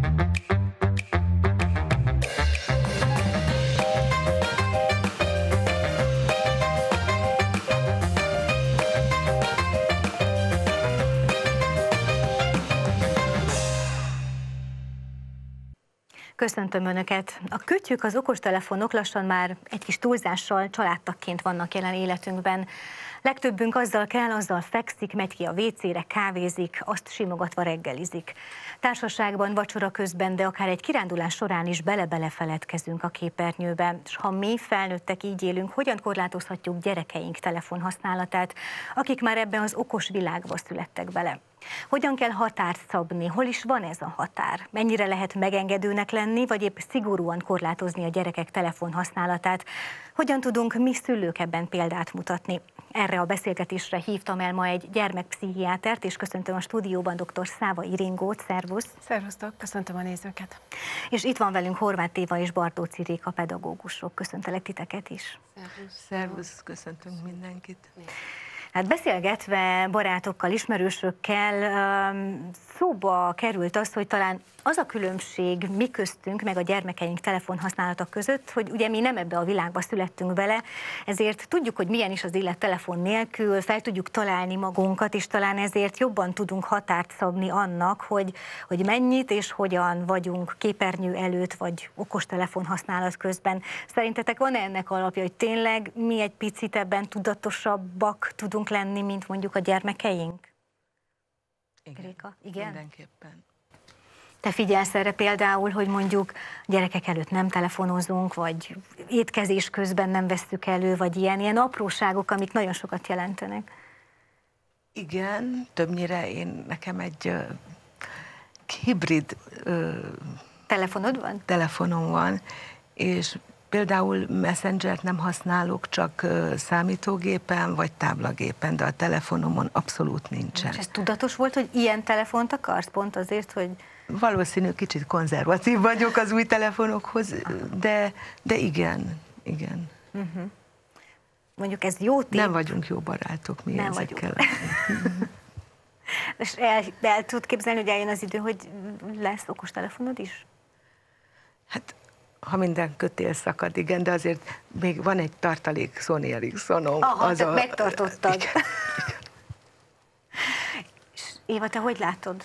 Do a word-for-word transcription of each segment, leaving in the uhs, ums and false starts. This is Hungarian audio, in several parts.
Köszöntöm Önöket! A kütyük, az okostelefonok lassan már egy kis túlzással családtagként vannak jelen életünkben. Legtöbbünk azzal kell, azzal fekszik, megy ki a vécére, kávézik, azt simogatva reggelizik. Társaságban, vacsora közben, de akár egy kirándulás során is bele-bele feledkezünk a képernyőbe. És ha mi felnőttek így élünk, hogyan korlátozhatjuk gyerekeink telefonhasználatát, akik már ebben az okos világba születtek bele? Hogyan kell határt szabni? Hol is van ez a határ? Mennyire lehet megengedőnek lenni, vagy épp szigorúan korlátozni a gyerekek telefonhasználatát? Hogyan tudunk mi szülők ebben példát mutatni? Erre a beszélgetésre hívtam el ma egy gyermekpszichiátert, és köszöntöm a stúdióban dr. Száva Iringót. Szervusz! Szervusztok, köszöntöm a nézőket! És itt van velünk Horváth Éva és Bartóczy Réka pedagógusok. Köszöntelek titeket is! Szervusz! Szervusz! Köszöntünk mindenkit! Hát beszélgetve barátokkal, ismerősökkel szóba került az, hogy talán az a különbség mi köztünk, meg a gyermekeink telefonhasználata között, hogy ugye mi nem ebbe a világba születtünk bele, ezért tudjuk, hogy milyen is az élet telefon nélkül, fel tudjuk találni magunkat, és talán ezért jobban tudunk határt szabni annak, hogy, hogy mennyit és hogyan vagyunk képernyő előtt, vagy okostelefon használat közben. Szerintetek van-e ennek alapja, hogy tényleg mi egy picit ebben tudatosabbak tudunk lenni, mint mondjuk a gyermekeink? Igen, Réka? Igen? Mindenképpen. Te figyelsz erre például, hogy mondjuk gyerekek előtt nem telefonozunk, vagy étkezés közben nem vesszük elő, vagy ilyen, ilyen apróságok, amik nagyon sokat jelentenek? Igen, többnyire én, nekem egy uh, hibrid uh, telefonod van? telefonom van, és például Messengert nem használok, csak uh, számítógépen vagy táblagépen, de a telefonomon abszolút nincsen. És ez tudatos volt, hogy ilyen telefont akarsz, pont azért, hogy... Valószínű kicsit konzervatív vagyok az új telefonokhoz, de, de igen, igen. Uh-huh. Mondjuk ez jó tip. Nem vagyunk jó barátok mi nem ezekkel. És el, el tud képzelni, hogy eljön az idő, hogy lesz okostelefonod is? Hát, ha minden kötél szakad, igen, de azért még van egy tartalék Sony Ericssonom. Aha, az tehát a... megtartottad. Igen. És Éva, te hogy látod?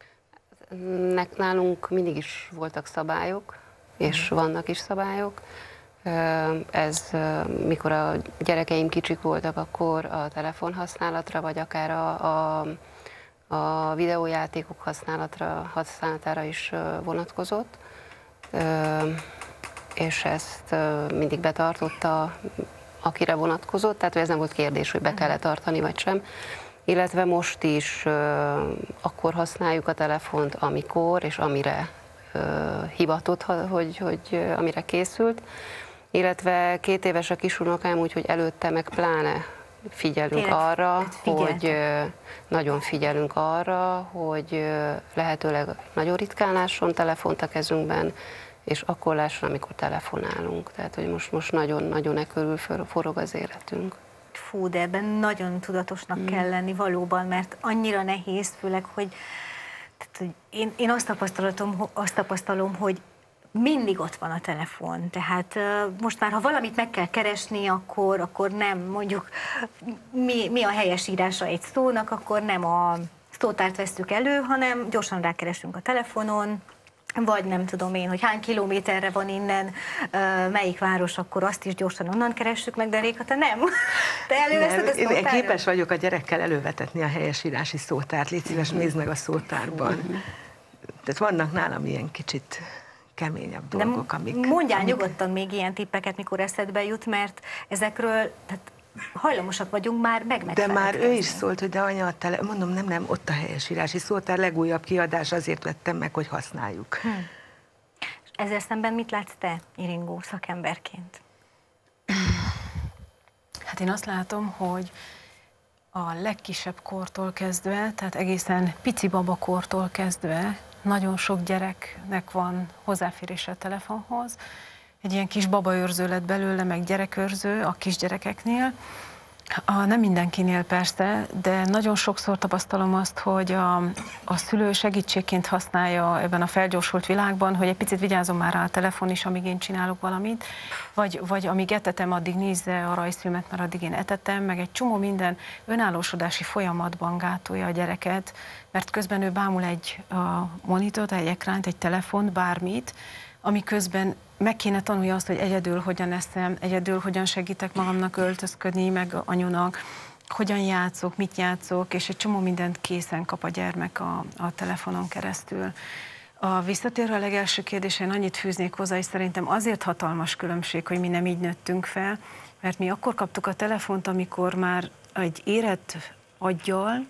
Nálunk mindig is voltak szabályok, és vannak is szabályok. Ez, mikor a gyerekeim kicsik voltak, akkor a telefonhasználatra, vagy akár a, a, a videójátékok használatra, használatára is vonatkozott, és ezt mindig betartotta, akire vonatkozott, tehát ez nem volt kérdés, hogy be kell-e tartani, vagy sem. Illetve most is uh, akkor használjuk a telefont, amikor és amire uh, hivatott, hogy, hogy uh, amire készült. Illetve két éves a kisunokám, úgyhogy előtte meg pláne figyelünk Tényleg, arra, hogy uh, nagyon figyelünk arra, hogy uh, lehetőleg nagyon ritkán lásson telefont a kezünkben, és akkor lásson, amikor telefonálunk. Tehát, hogy most, most nagyon-nagyon e körül forog az életünk. Fú, de ebben nagyon tudatosnak mm. kell lenni valóban, mert annyira nehéz, főleg, hogy, tehát, hogy én, én azt, tapasztalatom, azt tapasztalom, hogy mindig ott van a telefon. Tehát uh, most már, ha valamit meg kell keresni, akkor, akkor nem mondjuk mi, mi a helyes írása egy szónak, akkor nem a szótárt vesszük elő, hanem gyorsan rákeresünk a telefonon, vagy nem tudom én, hogy hány kilométerre van innen, melyik város, akkor azt is gyorsan onnan keressük meg, de Réka, te nem. Te előveszed a szótárra? Én képes vagyok a gyerekkel elővetetni a helyesírási szótárt. Légy szíves, nézd meg a szótárban. Tehát vannak nálam ilyen kicsit keményebb dolgok, de amik... Mondjál amik... nyugodtan még ilyen tippeket, mikor eszedbe jut, mert ezekről... Tehát hajlamosak vagyunk már meg De már ő is szólt, hogy de anya, a tele... mondom, nem, nem, ott a helyesírási szótár, legújabb kiadás, azért vettem meg, hogy használjuk. Hm. És ezzel szemben mit látsz te, Iringó, szakemberként? Hát én azt látom, hogy a legkisebb kortól kezdve, tehát egészen pici babakortól kezdve nagyon sok gyereknek van hozzáférése a telefonhoz. Egy ilyen kis babaőrző lett belőle, meg gyerekőrző a kisgyerekeknél. A, nem mindenkinél persze, de nagyon sokszor tapasztalom azt, hogy a, a szülő segítségként használja ebben a felgyorsult világban, hogy egy picit vigyázom már rá a telefon is, amíg én csinálok valamit, vagy, vagy amíg etetem, addig nézze a rajzfilmet, mert addig én etetem, meg egy csomó minden önállósodási folyamatban gátolja a gyereket, mert közben ő bámul egy a monitort, egy ekránt, egy telefont, bármit, ami közben meg kéne tanulja azt, hogy egyedül hogyan eszem, egyedül hogyan segítek magamnak öltözködni, meg anyunak, hogyan játszok, mit játszok, és egy csomó mindent készen kap a gyermek a, a telefonon keresztül. A visszatérve a legelső kérdésén annyit fűznék hozzá, és szerintem azért hatalmas különbség, hogy mi nem így nőttünk fel, mert mi akkor kaptuk a telefont, amikor már egy érett aggyal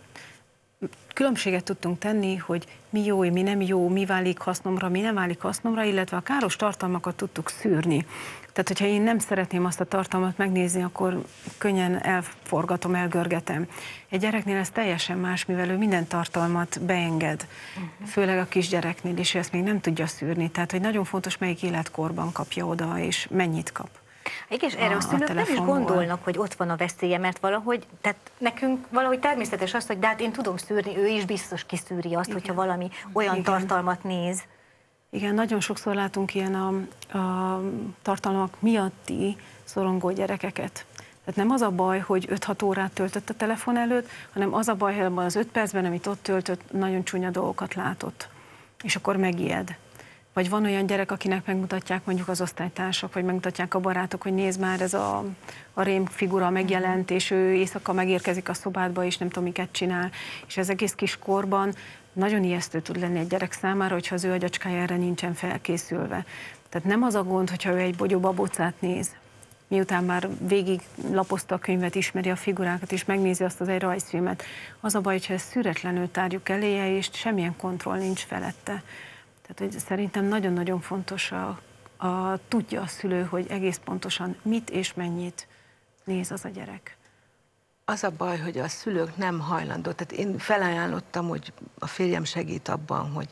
különbséget tudtunk tenni, hogy mi jó, mi nem jó, mi válik hasznomra, mi nem válik hasznomra, illetve a káros tartalmakat tudtuk szűrni. Tehát, hogyha én nem szeretném azt a tartalmat megnézni, akkor könnyen elforgatom, elgörgetem. Egy gyereknél ez teljesen más, mivel ő minden tartalmat beenged, uh-huh. főleg a kisgyereknél, és ő ezt még nem tudja szűrni. Tehát, hogy nagyon fontos, melyik életkorban kapja oda, és mennyit kap. És erre a, a szülők nem is gondolnak, hogy ott van a veszélye, mert valahogy, tehát nekünk valahogy természetes az, hogy de hát én tudom szűrni, ő is biztos kiszűri azt, igen. hogyha valami olyan igen. tartalmat néz. Igen, nagyon sokszor látunk ilyen a, a tartalmak miatti szorongó gyerekeket. Tehát nem az a baj, hogy öt-hat órát töltött a telefon előtt, hanem az a baj, hogy abban az öt percben, amit ott töltött, nagyon csúnya dolgokat látott. És akkor megijed. Vagy van olyan gyerek, akinek megmutatják mondjuk az osztálytársak, vagy megmutatják a barátok, hogy nézd már, ez a, a rém figura megjelent, és ő éjszaka megérkezik a szobádba, és nem tudom, miket csinál. És ez egész kiskorban nagyon ijesztő tud lenni egy gyerek számára, hogyha az ő agyacskája erre nincsen felkészülve. Tehát nem az a gond, hogyha ő egy bogyóbabócát néz, miután már végig lapozta a könyvet, ismeri a figurákat, és megnézi azt az egy rajzfilmet. Az a baj, hogyha ezt szüretlenül tárjuk eléje, és semmilyen kontroll nincs felette. Tehát hogy szerintem nagyon-nagyon fontos, a, a, tudja a szülő, hogy egész pontosan mit és mennyit néz az a gyerek. Az a baj, hogy a szülők nem hajlandó. Tehát én felajánlottam, hogy a férjem segít abban, hogy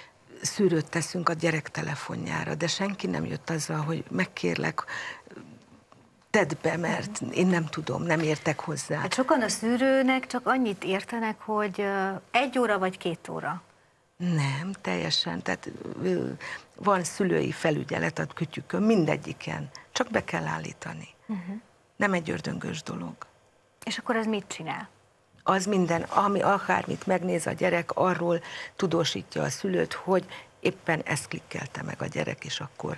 szűrőt teszünk a gyerek telefonjára, de senki nem jött azzal, hogy megkérlek, tedd be, mert én nem tudom, nem értek hozzá. Hát sokan a szűrőnek csak annyit értenek, hogy egy óra vagy két óra. Nem, teljesen. Tehát van szülői felügyelet a kütyükön, mindegyiken. Csak be kell állítani. Uh-huh. Nem egy ördöngös dolog. És akkor az mit csinál? Az minden, ami akármit megnéz a gyerek, arról tudósítja a szülőt, hogy éppen ezt klikkelte meg a gyerek, és akkor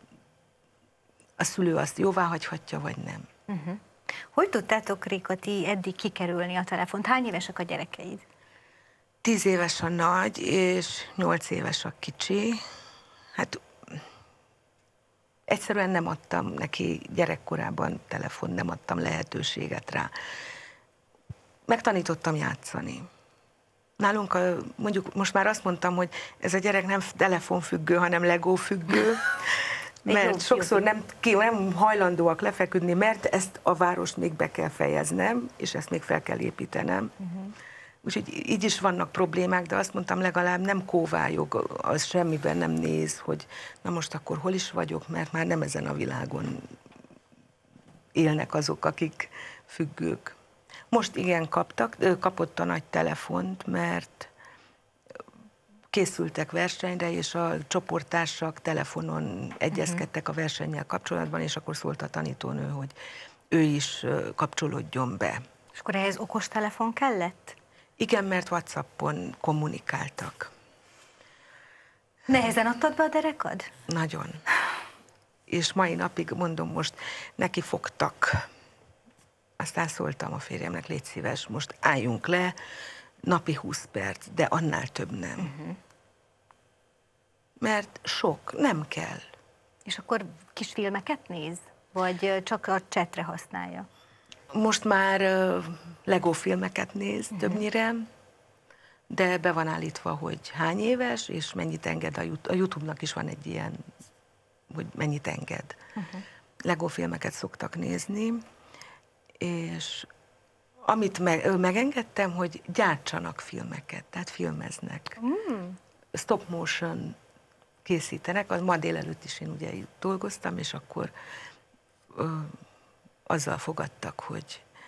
a szülő azt jóvá hagyhatja, vagy nem. Uh-huh. Hogy tudtátok, Réka, ti eddig kikerülni a telefont? Hány évesek a gyerekeid? Tíz éves a nagy, és nyolc éves a kicsi. Hát egyszerűen nem adtam neki gyerekkorában telefon, nem adtam lehetőséget rá. Megtanítottam játszani. Nálunk mondjuk most már azt mondtam, hogy ez a gyerek nem telefonfüggő, hanem Lego függő, mert jó, sokszor jó. Nem, nem hajlandóak lefeküdni, mert ezt a várost még be kell fejeznem, és ezt még fel kell építenem. Uh-huh. Úgyhogy így is vannak problémák, de azt mondtam, legalább nem kóvályog, az semmiben nem néz, hogy na most akkor hol is vagyok, mert már nem ezen a világon élnek azok, akik függők. Most igen kaptak, kapott a nagy telefont, mert készültek versenyre, és a csoporttársak telefonon egyezkedtek a versennyel kapcsolatban, és akkor szólt a tanítónő, hogy ő is kapcsolódjon be. És akkor ehhez okostelefon kellett? Igen, mert WhatsAppon kommunikáltak. Nehezen adtad be a derekad? Nagyon. És mai napig, mondom, most neki fogtak. Aztán szóltam a férjemnek, légy szíves, most álljunk le, napi húsz perc, de annál több nem. Uh-huh. Mert sok, nem kell. És akkor kis filmeket néz? Vagy csak a csetre használja? Most már uh, Lego filmeket néz uh-huh. többnyire, de be van állítva, hogy hány éves, és mennyit enged a, a YouTube-nak is van egy ilyen, hogy mennyit enged. Uh-huh. Lego filmeket szoktak nézni, és amit meg, megengedtem, hogy gyártsanak filmeket, tehát filmeznek. Mm. Stop motion készítenek, az ma délelőtt is én ugye dolgoztam, és akkor ö, azzal fogadtak, hogy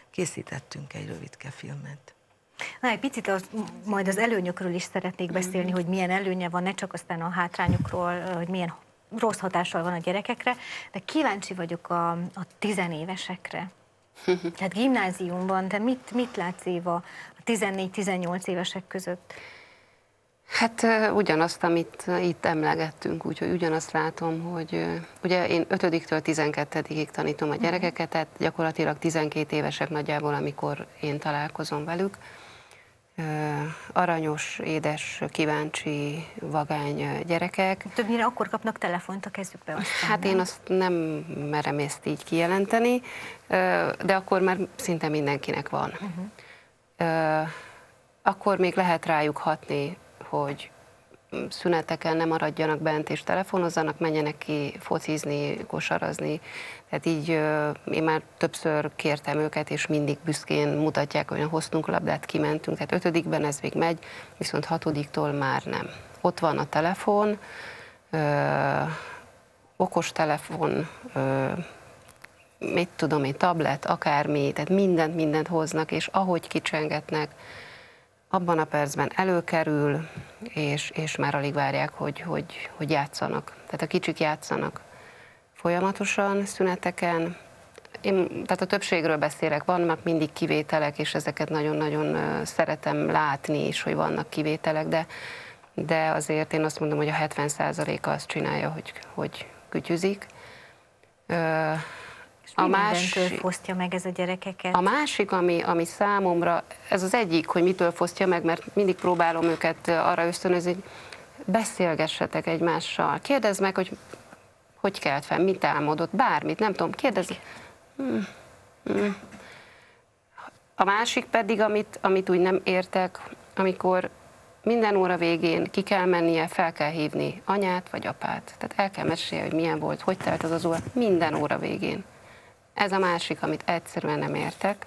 készítettünk egy rövidke filmet. Na, egy picit az, majd az előnyökről is szeretnék beszélni, hogy milyen előnye van, ne csak aztán a hátrányokról, hogy milyen rossz hatással van a gyerekekre, de kíváncsi vagyok a, a tizenévesekre. Tehát gimnáziumban, de mit, mit látsz, Éva, a tizennégy-tizennyolc évesek között? Hát ugyanazt, amit itt emlegettünk, úgyhogy ugyanazt látom, hogy ugye én ötödiktől tizenkettedikig tanítom a gyerekeket, tehát gyakorlatilag tizenkét évesek nagyjából, amikor én találkozom velük. Aranyos, édes, kíváncsi, vagány gyerekek. Többnyire akkor kapnak telefont a kezükbe aztán, Hát nem? én azt nem merem ezt így kijelenteni, de akkor már szinte mindenkinek van. Uh-huh. Akkor még lehet rájuk hatni, hogy szüneteken nem maradjanak bent és telefonozzanak, menjenek ki focizni, kosarazni. Tehát így én már többször kértem őket, és mindig büszkén mutatják, hogy hoztunk labdát, kimentünk. Tehát ötödikben ez még megy, viszont hatodiktól már nem. Ott van a telefon, ö, okos telefon, ö, mit tudom én, tablet, akármi, tehát mindent, mindent hoznak, és ahogy kicsengetnek, abban a percben előkerül, és, és már alig várják, hogy, hogy, hogy játszanak. Tehát a kicsik játszanak folyamatosan, szüneteken. Én, tehát a többségről beszélek, vannak mindig kivételek, és ezeket nagyon-nagyon szeretem látni is, hogy vannak kivételek, de, de azért én azt mondom, hogy a hetven százaléka azt csinálja, hogy, hogy kütyüzik. A másik, fosztja meg ez a gyerekeket? A másik, ami, ami számomra, ez az egyik, hogy mitől fosztja meg, mert mindig próbálom őket arra ösztönözni, hogy beszélgessetek egymással. Kérdezd meg, hogy hogy kelt fel, mit álmodott, bármit, nem tudom, kérdezz. Hmm. Hmm. A másik pedig, amit, amit úgy nem értek, amikor minden óra végén ki kell mennie, fel kell hívni anyát vagy apát. Tehát el kell mesélni, hogy milyen volt, hogy telt az az óra, minden óra végén. Ez a másik, amit egyszerűen nem értek.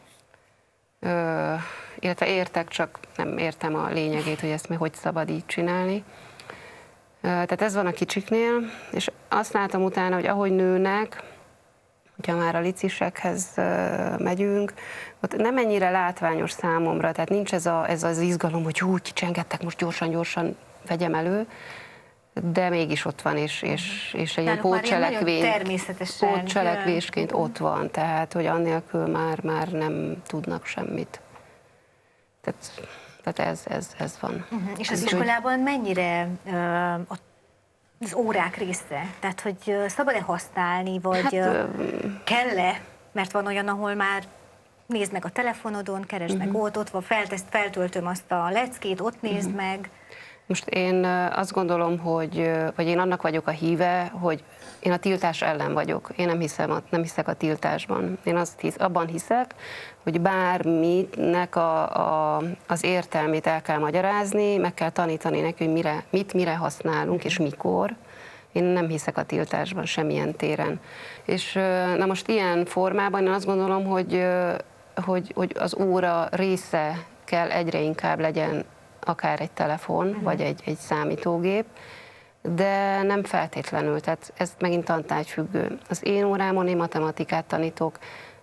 Ö, illetve értek, csak nem értem a lényegét, hogy ezt még hogy szabad így csinálni. Ö, tehát ez van a kicsiknél, és azt látom utána, hogy ahogy nőnek, hogyha már a licisekhez megyünk, ott nem ennyire látványos számomra, tehát nincs ez, a, ez az izgalom, hogy hú, kicsengettek, most gyorsan-gyorsan vegyem elő, de mégis ott van, és, és, és egy ilyen pótcselekvény, pótcselekvésként ott van, tehát hogy annélkül már, már nem tudnak semmit. Tehát, tehát ez, ez, ez van. Uh-huh. És az iskolában mennyire uh, az órák része? Tehát, hogy szabad-e használni, vagy hát, kell-e? Mert van olyan, ahol már nézd meg a telefonodon, keresd uh-huh. meg ott, ott van, felteszt, feltöltöm azt a leckét, ott nézd uh-huh. meg. Most én azt gondolom, hogy, vagy én annak vagyok a híve, hogy én a tiltás ellen vagyok. Én nem, hiszem, nem hiszek a tiltásban. Én azt hisz, abban hiszek, hogy bármitnek a, a, az értelmét el kell magyarázni, meg kell tanítani neki, hogy mire, mit mire használunk és mikor. Én nem hiszek a tiltásban semmilyen téren. És na most ilyen formában én azt gondolom, hogy, hogy, hogy az óra része kell egyre inkább legyen akár egy telefon, uh-huh. vagy egy, egy számítógép, de nem feltétlenül, tehát ez megint tantárgyfüggő. Az én órámon én matematikát tanítok,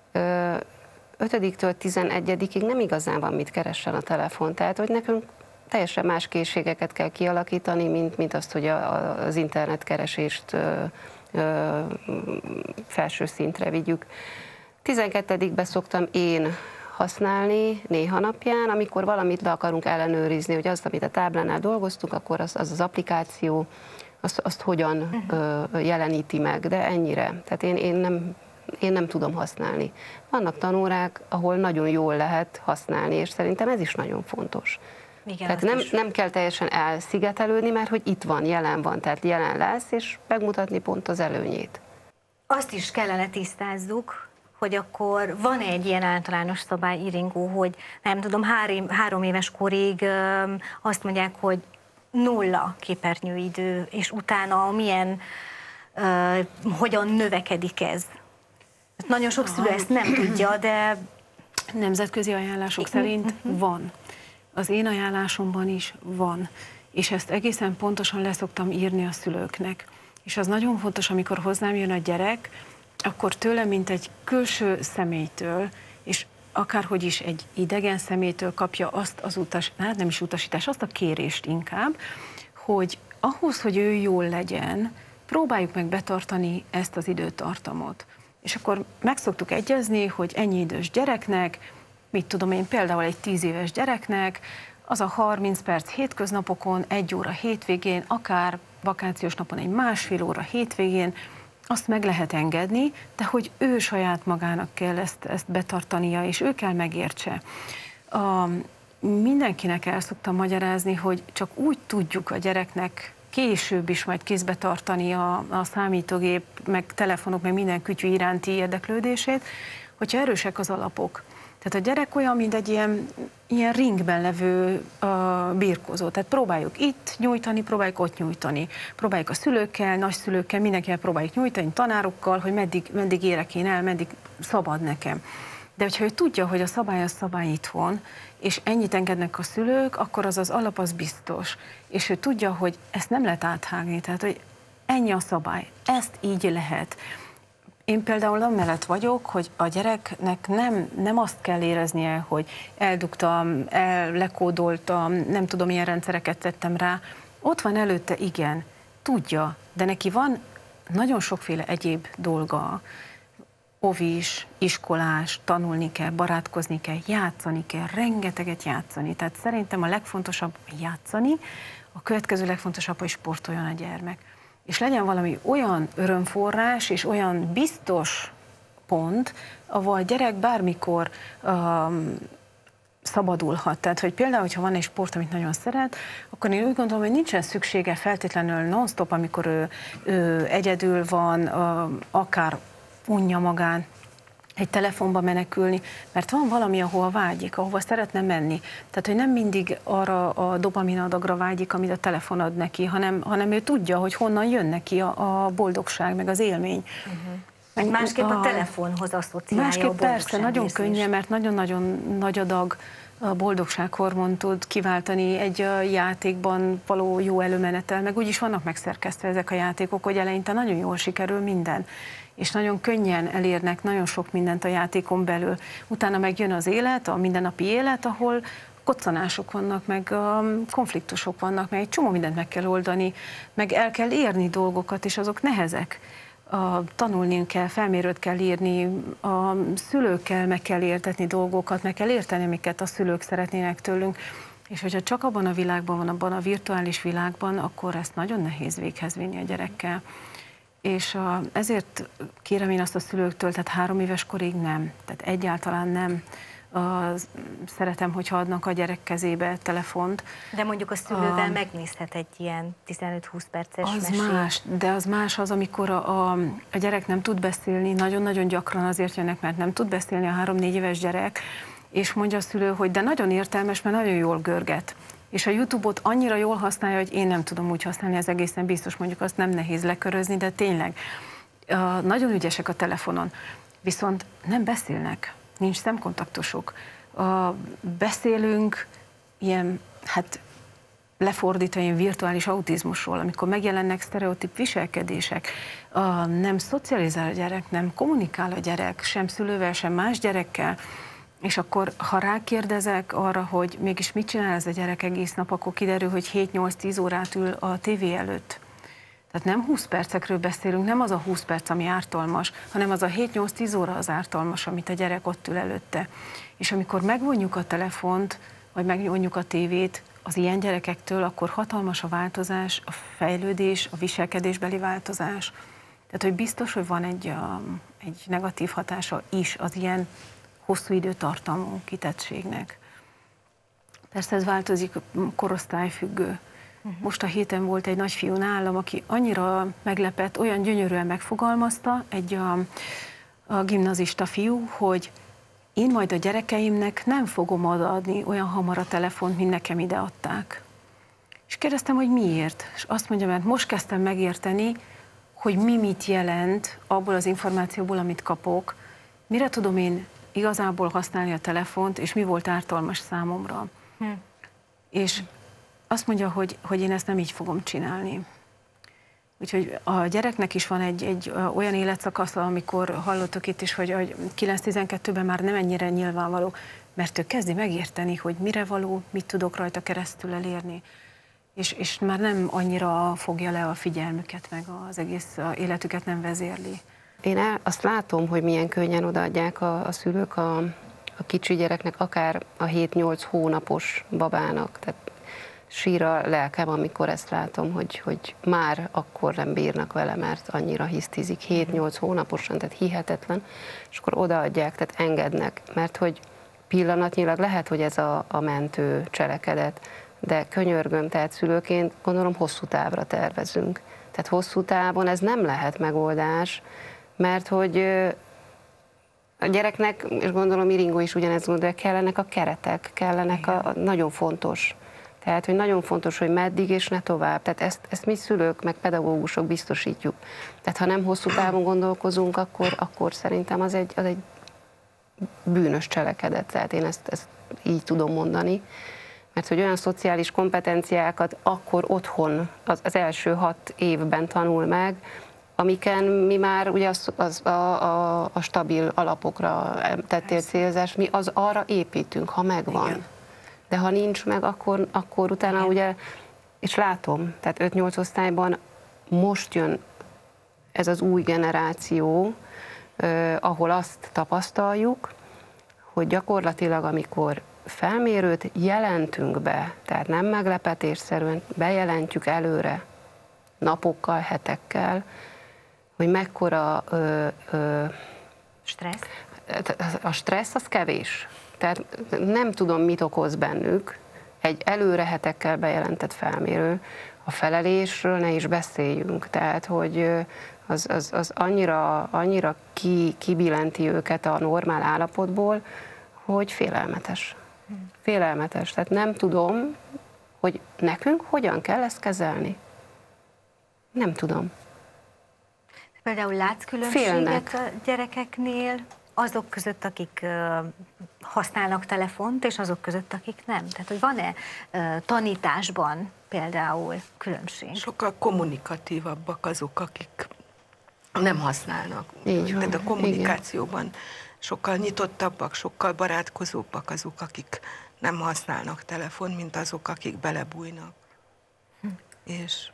ötödiktől tizenegyedikig nem igazán van mit keressen a telefon, tehát hogy nekünk teljesen más készségeket kell kialakítani, mint, mint azt, hogy a, az internetkeresést ö, ö, felső szintre vigyük. tizenkettedikben szoktam én használni néha napján, amikor valamit le akarunk ellenőrizni, hogy azt, amit a táblánál dolgoztunk, akkor az az, az applikáció, azt, azt hogyan uh-huh. jeleníti meg, de ennyire. Tehát én, én, nem, én nem tudom használni. Vannak tanórák, ahol nagyon jól lehet használni, és szerintem ez is nagyon fontos. Igen, tehát nem, nem kell teljesen elszigetelődni, mert hogy itt van, jelen van, tehát jelen lesz, és megmutatni pont az előnyét. Azt is kellene tisztázzuk, hogy akkor van egy ilyen általános szabály, Iringó, hogy nem tudom, három, három éves korig ö, azt mondják, hogy nulla képernyőidő, és utána milyen, ö, hogyan növekedik ez. Nagyon sok szülő ezt nem tudja, de... Nemzetközi ajánlások szerint van. Az én ajánlásomban is van. És ezt egészen pontosan leszoktam írni a szülőknek. És az nagyon fontos, amikor hozzám jön a gyerek, akkor tőle, mint egy külső személytől és akárhogy is egy idegen személytől kapja azt az utas, hát nem is utasítás, azt a kérést inkább, hogy ahhoz, hogy ő jól legyen, próbáljuk meg betartani ezt az időtartamot. És akkor meg szoktuk egyezni, hogy ennyi idős gyereknek, mit tudom én, például egy tíz éves gyereknek, az a harminc perc hétköznapokon, egy óra hétvégén, akár vakációs napon egy másfél óra hétvégén, azt meg lehet engedni, de hogy ő saját magának kell ezt, ezt betartania, és ő kell megértse. A, mindenkinek el szoktam magyarázni, hogy csak úgy tudjuk a gyereknek később is majd kézbe tartani a, a számítógép, meg telefonok, meg minden kütyű iránti érdeklődését, hogyha erősek az alapok. Tehát a gyerek olyan, mint egy ilyen, ilyen ringben levő uh, birkózó. Tehát próbáljuk itt nyújtani, próbáljuk ott nyújtani. Próbáljuk a szülőkkel, nagyszülőkkel, mindenkivel próbáljuk nyújtani, tanárokkal, hogy meddig, meddig érek én el, meddig szabad nekem. De hogyha ő tudja, hogy a szabály az szabály itthon, és ennyit engednek a szülők, akkor az az alap az biztos. És ő tudja, hogy ezt nem lehet áthágni, tehát hogy ennyi a szabály, ezt így lehet. Én például amellett vagyok, hogy a gyereknek nem, nem azt kell éreznie, hogy eldugtam, el, lekódoltam, nem tudom, milyen rendszereket tettem rá. Ott van előtte, igen, tudja, de neki van nagyon sokféle egyéb dolga. Ovis, iskolás, tanulni kell, barátkozni kell, játszani kell, rengeteget játszani. Tehát szerintem a legfontosabb játszani, a következő legfontosabb, hogy sportoljon a gyermek. És legyen valami olyan örömforrás és olyan biztos pont, ahol a gyerek bármikor um, szabadulhat. Tehát, hogy például, hogyha van egy sport, amit nagyon szeret, akkor én úgy gondolom, hogy nincsen szüksége feltétlenül non-stop, amikor ő, ő egyedül van, uh, akár unja magán, egy telefonba menekülni, mert van valami, ahova vágyik, ahova szeretne menni. Tehát, hogy nem mindig arra a dopaminadagra vágyik, amit a telefon ad neki, hanem, hanem ő tudja, hogy honnan jön neki a, a boldogság, meg az élmény. Uh-huh. Meg másképp a, a telefonhoz asszociálja másképp a persze, nagyon könnyen, mert nagyon-nagyon nagy adag a boldogsághormont tud kiváltani egy játékban való jó előmenetel, meg úgyis vannak megszerkesztve ezek a játékok, hogy eleinte nagyon jól sikerül minden, és nagyon könnyen elérnek nagyon sok mindent a játékon belül. Utána megjön az élet, a mindennapi élet, ahol koccanások vannak, meg konfliktusok vannak, meg egy csomó mindent meg kell oldani, meg el kell érni dolgokat, és azok nehezek. A, tanulni kell, felmérőt kell írni, a szülőkkel meg kell értetni dolgokat, meg kell érteni, amiket a szülők szeretnének tőlünk. És hogyha csak abban a világban van, abban a virtuális világban, akkor ezt nagyon nehéz véghez vinni a gyerekkel. És a, ezért kérem én azt a szülőktől, tehát három éves korig nem, tehát egyáltalán nem az, szeretem, hogyha adnak a gyerek kezébe telefont. De mondjuk a szülővel a, megnézhet egy ilyen tizenöt-húsz perces az mesét. más, de az más az, amikor a, a, a gyerek nem tud beszélni, nagyon-nagyon gyakran azért jönnek, mert nem tud beszélni a három-négy éves gyerek, és mondja a szülő, hogy de nagyon értelmes, mert nagyon jól görget. És a YouTube-ot annyira jól használja, hogy én nem tudom úgy használni, ez egészen biztos, mondjuk azt nem nehéz lekörözni, de tényleg uh, nagyon ügyesek a telefonon, viszont nem beszélnek, nincs szemkontaktusuk. Uh, beszélünk ilyen, hát lefordítva ilyen virtuális autizmusról, amikor megjelennek sztereotíp viselkedések, uh, nem szocializál a gyerek, nem kommunikál a gyerek, sem szülővel, sem más gyerekkel. És akkor, ha rákérdezek arra, hogy mégis mit csinál ez a gyerek egész nap, akkor kiderül, hogy hét-nyolc-tíz órát ül a tévé előtt. Tehát nem húsz percekről beszélünk, nem az a húsz perc, ami ártalmas, hanem az a hét-nyolc-tíz óra az ártalmas, amit a gyerek ott ül előtte. És amikor megvonjuk a telefont, vagy megvonjuk a tévét az ilyen gyerekektől, akkor hatalmas a változás, a fejlődés, a viselkedésbeli változás. Tehát, hogy biztos, hogy van egy, egy negatív hatása is az ilyen hosszú időtartamú kitettségnek. Persze ez változik, korosztályfüggő. Uh-huh. Most a héten volt egy nagyfiú nálam, aki annyira meglepett, olyan gyönyörűen megfogalmazta, egy a, a gimnazista fiú, hogy én majd a gyerekeimnek nem fogom odaadni olyan hamar a telefont, mint nekem ide adták. És kérdeztem, hogy miért? És azt mondja, mert most kezdtem megérteni, hogy mi mit jelent abból az információból, amit kapok, mire tudom én igazából használni a telefont, és mi volt ártalmas számomra. Hm. És azt mondja, hogy, hogy én ezt nem így fogom csinálni. Úgyhogy a gyereknek is van egy, egy olyan életszakasza, amikor hallottuk itt is, hogy, hogy kilenc tizenkettőben már nem ennyire nyilvánvaló, mert ő kezdi megérteni, hogy mire való, mit tudok rajta keresztül elérni. És, és már nem annyira fogja le a figyelmüket, meg az egész életüket nem vezérli. Én el, azt látom, hogy milyen könnyen odaadják a, a szülők a, a kicsi gyereknek, akár a hét-nyolc hónapos babának. Tehát sír a lelkem, amikor ezt látom, hogy, hogy már akkor nem bírnak vele, mert annyira hisztizik. hét-nyolc hónaposan, tehát hihetetlen, és akkor odaadják, tehát engednek, mert hogy pillanatnyilag lehet, hogy ez a, a mentő cselekedet, de könyörgöm, tehát szülőként gondolom hosszú távra tervezünk. Tehát hosszú távon ez nem lehet megoldás, mert hogy a gyereknek, és gondolom Iringó is ugyanezt gondolja, kellenek a keretek, kellenek a, a nagyon fontos. Tehát, hogy nagyon fontos, hogy meddig és ne tovább. Tehát ezt, ezt mi szülők, meg pedagógusok biztosítjuk. Tehát ha nem hosszú távon gondolkozunk, akkor, akkor szerintem az egy, az egy bűnös cselekedet. Tehát én ezt, ezt így tudom mondani. Mert hogy olyan szociális kompetenciákat akkor otthon az, az első hat évben tanul meg, amiken mi már ugye az, az, a, a, a stabil alapokra tettél célzást, mi az arra építünk, ha megvan. Igen. De ha nincs meg, akkor, akkor utána igen. Ugye, és látom, tehát öt-nyolc osztályban most jön ez az új generáció, eh, ahol azt tapasztaljuk, hogy gyakorlatilag amikor felmérőt jelentünk be, tehát nem meglepetésszerűen bejelentjük előre, napokkal, hetekkel, hogy mekkora ö, ö, stressz. A stressz az kevés. Tehát nem tudom, mit okoz bennük egy előre hetekkel bejelentett felmérő. A felelésről ne is beszéljünk. Tehát, hogy az, az, az annyira, annyira ki, kibillenti őket a normál állapotból, hogy félelmetes. Félelmetes. Tehát nem tudom, hogy nekünk hogyan kell ezt kezelni. Nem tudom. Például látsz különbséget Félnek. a gyerekeknél azok között, akik uh, használnak telefont, és azok között, akik nem? Tehát, hogy van-e uh, tanításban például különbség? Sokkal kommunikatívabbak azok, akik nem használnak. Így van. Tehát a kommunikációban igen. Sokkal nyitottabbak, sokkal barátkozóbbak azok, akik nem használnak telefon, mint azok, akik belebújnak. Hm. És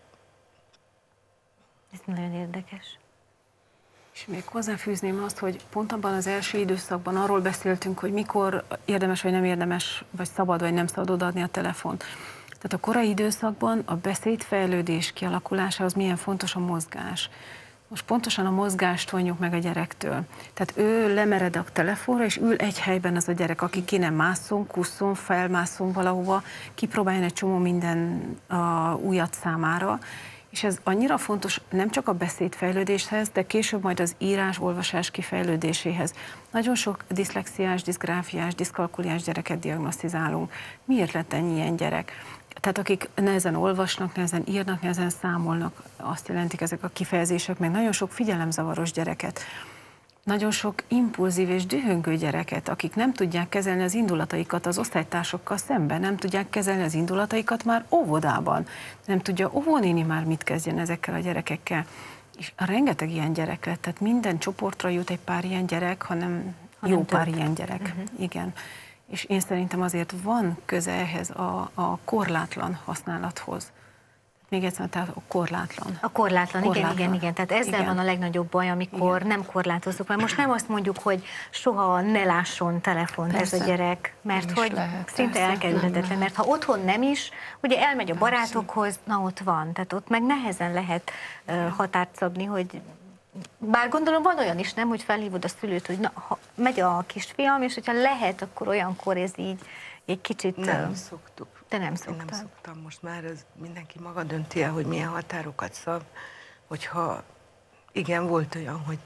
ez nagyon érdekes. És még hozzáfűzném azt, hogy pont abban az első időszakban arról beszéltünk, hogy mikor érdemes vagy nem érdemes, vagy szabad vagy nem szabad odaadni a telefont. Tehát a korai időszakban a beszédfejlődés kialakulásához milyen fontos a mozgás. Most pontosan a mozgást vonjuk meg a gyerektől. Tehát ő lemered a telefonra, és ül egy helyben az a gyerek, aki ki nem másszon, kusszon, felmásszon valahova, kipróbáljon egy csomó minden a újat számára. És ez annyira fontos nem csak a beszédfejlődéshez, de később majd az írás-olvasás kifejlődéséhez. Nagyon sok diszlexiás, diszgráfiás, diszkalkuliás gyereket diagnosztizálunk. Miért lett ennyi ilyen gyerek? Tehát akik nehezen olvasnak, nehezen írnak, nehezen számolnak, azt jelentik ezek a kifejezések, meg nagyon sok figyelemzavaros gyereket. Nagyon sok impulzív és dühöngő gyereket, akik nem tudják kezelni az indulataikat az osztálytársakkal szemben, nem tudják kezelni az indulataikat már óvodában, nem tudja óvónéni már mit kezdjen ezekkel a gyerekekkel. És rengeteg ilyen gyerek lett, tehát minden csoportra jut egy pár ilyen gyerek, hanem ha jó pár több. Ilyen gyerek. Uh-huh. Igen. És én szerintem azért van köze ehhez a, a korlátlan használathoz. Még egyszer, tehát a korlátlan. A korlátlan, korlátlan. igen, igen, igen. Tehát ezzel igen. van a legnagyobb baj, amikor igen. nem korlátozzuk. Mert most nem azt mondjuk, hogy soha ne lásson telefont persze. ez a gyerek, mert hogy lehet, szinte persze. elkerülhetetlen. Mert ha otthon nem is, ugye elmegy a barátokhoz, na ott van. Tehát ott meg nehezen lehet uh, határt szabni, hogy bár gondolom van olyan is, nem, hogy felhívod a szülőt, hogy na, ha megy a kisfiam, és hogyha lehet, akkor olyankor ez így egy kicsit... Nem uh, szoktuk. Te nem szoktad. Én nem szoktam. Most már ez mindenki maga dönti el, hogy milyen határokat szab, hogyha igen, volt olyan, hogy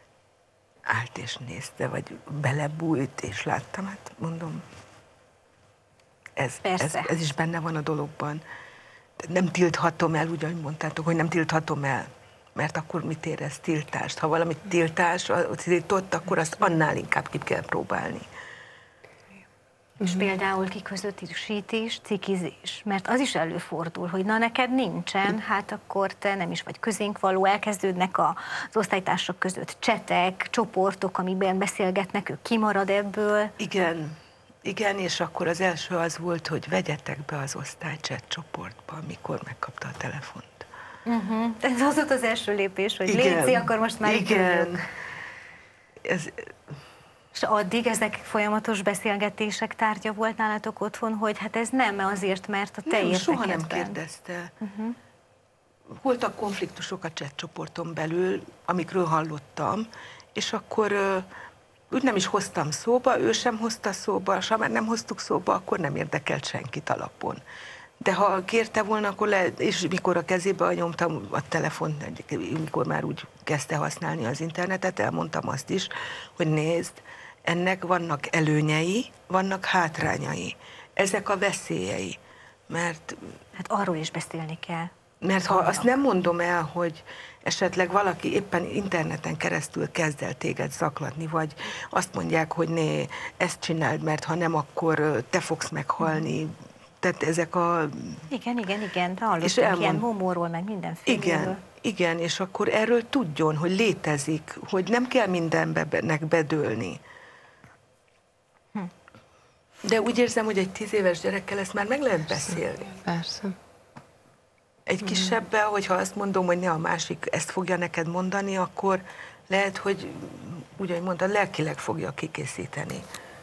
állt és nézte, vagy belebújt, és láttam, hát mondom, ez, ez, ez is benne van a dologban. Nem tilthatom el, úgy, ahogy mondtátok, hogy nem tilthatom el, mert akkor mit érez tiltást? Ha valamit tiltás, tiltott, akkor azt annál inkább ki kell próbálni. És uh-huh. például kiközösítés, cikizés, mert az is előfordul, hogy na neked nincsen, hát akkor te nem is vagy közénk való, elkezdődnek az osztálytársak között csetek, csoportok, amiben beszélgetnek, ők kimarad ebből. Igen, igen, és akkor az első az volt, hogy vegyetek be az osztálycset csoportba, mikor megkapta a telefont. Uh-huh. Ez az volt az első lépés, hogy léci, akkor most már igen. Ez... És addig ezek folyamatos beszélgetések tárgya volt nálatok otthon, hogy hát ez nem azért, mert a te nem, soha nem érdekedben. kérdezte. Uh-huh. Voltak konfliktusok a chat csoporton belül, amikről hallottam, és akkor úgy nem is hoztam szóba, ő sem hozta szóba, és ha már nem hoztuk szóba, akkor nem érdekelt senkit alapon. De ha kérte volna, akkor le, és mikor a kezébe nyomtam a telefont, mikor már úgy kezdte használni az internetet, elmondtam azt is, hogy nézd, ennek vannak előnyei, vannak hátrányai. Ezek a veszélyei. Mert, hát arról is beszélni kell. Mert ha azt nem mondom el, hogy esetleg valaki éppen interneten keresztül kezd el téged zaklatni, vagy azt mondják, hogy né, ezt csináld, mert ha nem, akkor te fogsz meghalni. Tehát ezek a... Igen, igen, igen, hallottunk elmond... ilyen homorról, meg mindenféle. Igen, igen, és akkor erről tudjon, hogy létezik, hogy nem kell mindennek bedőlni. Hm. De úgy érzem, hogy egy tíz éves gyerekkel ezt már meg lehet beszélni. Persze. Egy kisebbel, hogyha azt mondom, hogy ne a másik ezt fogja neked mondani, akkor lehet, hogy úgy, ahogy mondtad, lelkileg fogja kikészíteni.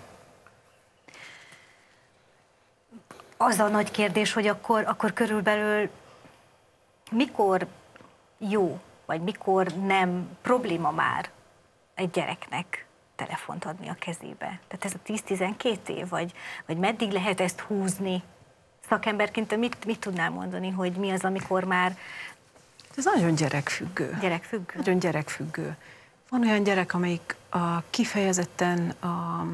Az a nagy kérdés, hogy akkor, akkor körülbelül mikor jó, vagy mikor nem probléma már egy gyereknek telefont adni a kezébe. Tehát ez a tíz-tizenkét év, vagy, vagy meddig lehet ezt húzni? Szakemberként mit, mit tudnál mondani, hogy mi az, amikor már... Ez nagyon gyerekfüggő. Gyerekfüggő? Nagyon gyerekfüggő. Van olyan gyerek, amelyik a kifejezetten a,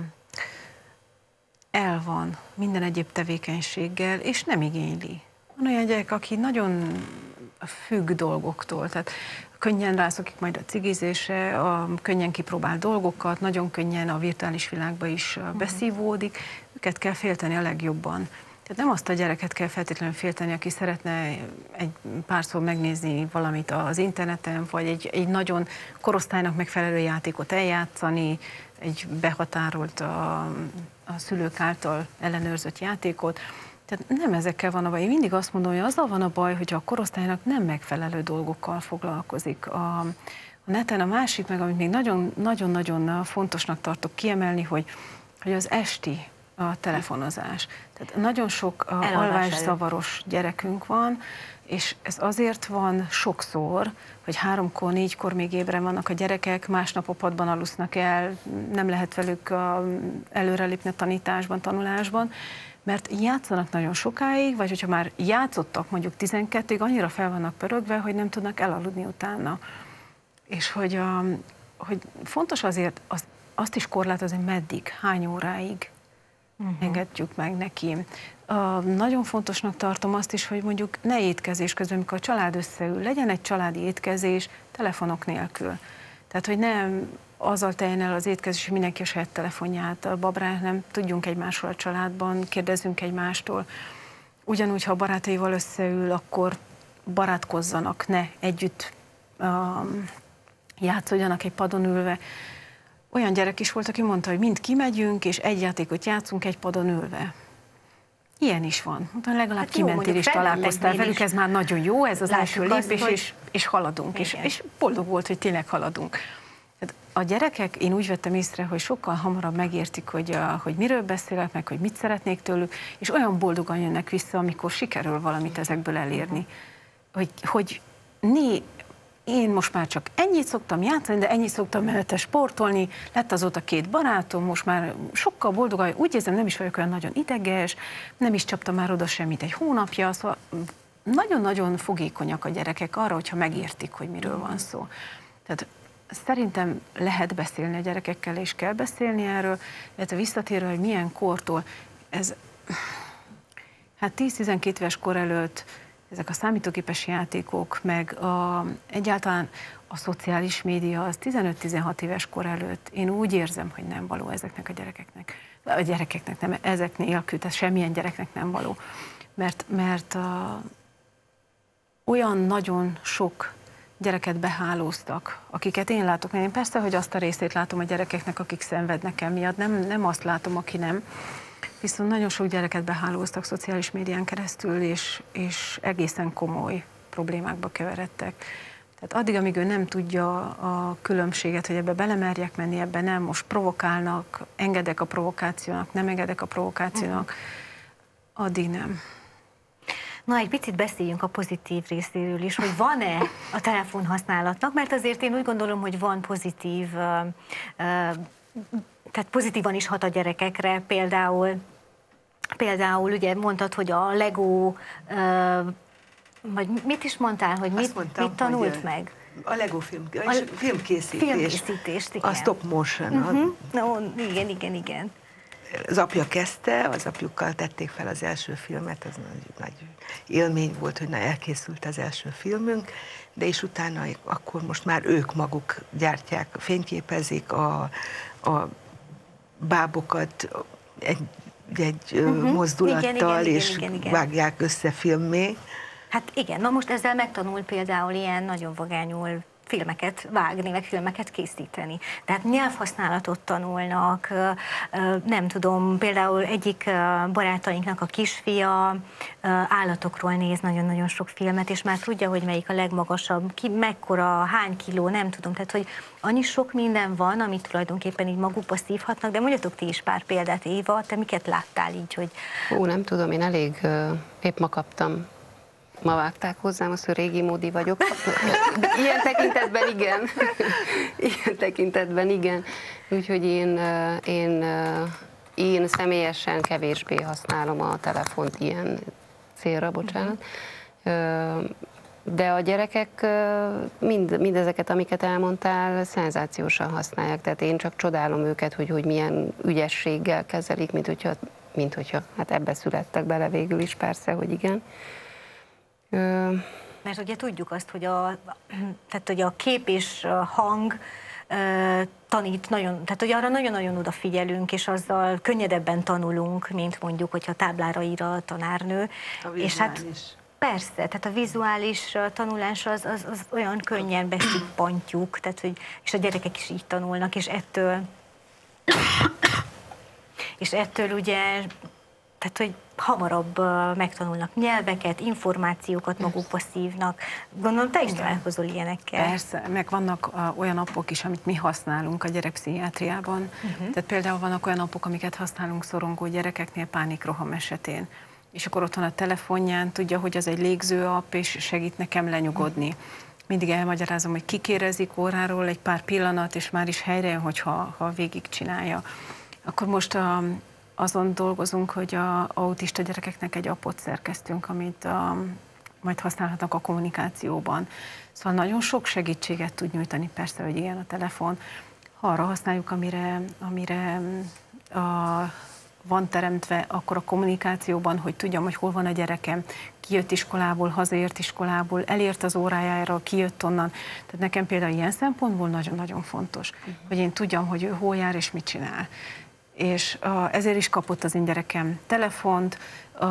el van minden egyéb tevékenységgel, és nem igényli. Van olyan gyerek, aki nagyon függ dolgoktól, tehát könnyen rászokik majd a cigizésre, a könnyen kipróbál dolgokat, nagyon könnyen a virtuális világba is beszívódik, őket kell félteni a legjobban. Tehát nem azt a gyereket kell feltétlenül félteni, aki szeretne egy párszor megnézni valamit az interneten, vagy egy, egy nagyon korosztálynak megfelelő játékot eljátszani, egy behatárolt a, a szülők által ellenőrzött játékot. Tehát nem ezekkel van a baj. Én mindig azt mondom, hogy azzal van a baj, hogy a korosztálynak nem megfelelő dolgokkal foglalkozik. A, a neten a másik, meg amit még nagyon-nagyon fontosnak tartok kiemelni, hogy, hogy az esti a telefonozás. Tehát nagyon sok alvászavaros gyerekünk van, és ez azért van sokszor, hogy háromkor, négykor még ébren vannak a gyerekek, másnap a padban alusznak el, nem lehet velük előrelépni a tanításban, tanulásban, mert játszanak nagyon sokáig, vagy hogyha már játszottak mondjuk tizenkettőig, annyira fel vannak pörögve, hogy nem tudnak elaludni utána. És hogy, a, hogy fontos azért azt, azt is korlátozni, meddig, hány óráig uh-huh. engedjük meg neki. Uh, nagyon fontosnak tartom azt is, hogy mondjuk ne étkezés közben, amikor a család összeül, legyen egy családi étkezés telefonok nélkül. Tehát, hogy nem azzal teljen el az étkezés, hogy mindenki a saját telefonját, a babrát, nem tudjunk egymásról a családban, kérdezzünk egymástól. Ugyanúgy, ha a barátaival összeül, akkor barátkozzanak, ne együtt um, játszodjanak egy padon ülve. Olyan gyerek is volt, aki mondta, hogy mind kimegyünk, és egy játékot játszunk egy padon ülve. Ilyen is van. Mondtam, legalább hát kimentél és találkoztál velük, ez már nagyon jó, ez az első lépés, hogy... és, és haladunk, és, és boldog volt, hogy tényleg haladunk. Tehát a gyerekek, én úgy vettem észre, hogy sokkal hamarabb megértik, hogy, a, hogy miről beszélek, meg hogy mit szeretnék tőlük, és olyan boldogan jönnek vissza, amikor sikerül valamit ezekből elérni. Hogy, hogy né, én most már csak ennyit szoktam játszani, de ennyit szoktam mellette sportolni, lett azóta két barátom, most már sokkal boldogabb, úgy érzem, nem is vagyok olyan nagyon ideges, nem is csaptam már oda semmit egy hónapja, szóval nagyon-nagyon fogékonyak a gyerekek arra, hogyha megértik, hogy miről van szó. Tehát szerintem lehet beszélni a gyerekekkel, és kell beszélni erről, illetve visszatérve, hogy milyen kortól, ez hát tíz-tizenkét éves kor előtt ezek a számítógépes játékok, meg a, egyáltalán a szociális média az tizenöt-tizenhat éves kor előtt, én úgy érzem, hogy nem való ezeknek a gyerekeknek. a gyerekeknek nem, ezek nélkül, tehát semmilyen gyereknek nem való. Mert, mert a, olyan nagyon sok gyereket behálóztak, akiket én látok. Én persze, hogy azt a részét látom a gyerekeknek, akik szenvednek emiatt, nem, nem azt látom, aki nem. Viszont nagyon sok gyereket behálóztak szociális médián keresztül, és, és egészen komoly problémákba keveredtek. Tehát addig, amíg ő nem tudja a különbséget, hogy ebbe belemerjek menni, ebbe nem, most provokálnak, engedek a provokációnak, nem engedek a provokációnak, addig nem. Na, egy picit beszéljünk a pozitív részéről is, hogy van-e a telefonhasználatnak, mert azért én úgy gondolom, hogy van pozitív, uh, uh, tehát pozitívan is hat a gyerekekre, például, például ugye mondtad, hogy a Lego, uh, vagy mit is mondtál, hogy mit, mondtam, mit tanult hogy meg? A Lego film, a filmkészítés, filmkészítést, igen. A stop motion. Uh-huh. No, igen, igen, igen. Az apja kezdte, az apjukkal tették fel az első filmet, az nagy, nagy élmény volt, hogy na, elkészült az első filmünk, de és utána akkor most már ők maguk gyártják, fényképezik a, a bábokat egy, egy uh-huh. mozdulattal, igen, igen, és igen, igen, igen. vágják össze filmmé. Hát igen, na most ezzel megtanul például ilyen nagyon vagányul filmeket vágni, meg filmeket készíteni. Tehát nyelvhasználatot tanulnak, nem tudom, például egyik barátainknak a kisfia állatokról néz nagyon-nagyon sok filmet, és már tudja, hogy melyik a legmagasabb, ki, mekkora, hány kiló, nem tudom. Tehát, hogy annyi sok minden van, amit tulajdonképpen így magukba szívhatnak, de mondjatok ti is pár példát, Éva, te miket láttál így, hogy... Ó, nem tudom, én elég, épp ma kaptam. Ma vágták hozzám, azt, hogy régi módi vagyok. Ilyen tekintetben igen. Ilyen tekintetben igen. Úgyhogy én, én, én személyesen kevésbé használom a telefont ilyen célra, bocsánat. De a gyerekek mind, mindezeket, amiket elmondtál, szenzációsan használják. Tehát én csak csodálom őket, hogy, hogy milyen ügyességgel kezelik, mint hogyha, mint hogyha hát ebbe születtek bele végül is, persze, hogy igen. Mert ugye tudjuk azt, hogy a, tehát, hogy a kép és a hang tanít nagyon, tehát hogy arra nagyon-nagyon odafigyelünk, és azzal könnyedebben tanulunk, mint mondjuk, hogyha táblára ír a tanárnő. A és hát persze, tehát a vizuális tanulás az, az, az olyan könnyen beszippantjuk, tehát, hogy, és a gyerekek is így tanulnak, és ettől, és ettől ugye, tehát, hogy hamarabb megtanulnak nyelveket, információkat magukba szívnak. Gondolom, te is találkozol ilyenekkel. Persze, meg vannak olyan appok is, amit mi használunk a gyerekpszichiátriában. Uh-huh. Tehát például vannak olyan appok, amiket használunk szorongó gyerekeknél pánikroham esetén. És akkor ott van a telefonján, tudja, hogy az egy légző app, és segít nekem lenyugodni. Mindig elmagyarázom, hogy kikérezik óráról egy pár pillanat, és már is helyre jön, hogyha ha végigcsinálja. Akkor most a azon dolgozunk, hogy az autista gyerekeknek egy appot szerkeztünk, amit a, majd használhatnak a kommunikációban. Szóval nagyon sok segítséget tud nyújtani, persze, hogy ilyen a telefon. Ha arra használjuk, amire, amire a, van teremtve, akkor a kommunikációban, hogy tudjam, hogy hol van a gyerekem, kijött iskolából, hazaért iskolából, elért az órájára, kijött onnan. Tehát nekem például ilyen szempontból nagyon-nagyon fontos, uh-huh. hogy én tudjam, hogy ő hol jár és mit csinál. És uh, ezért is kapott az én gyerekem telefont, uh,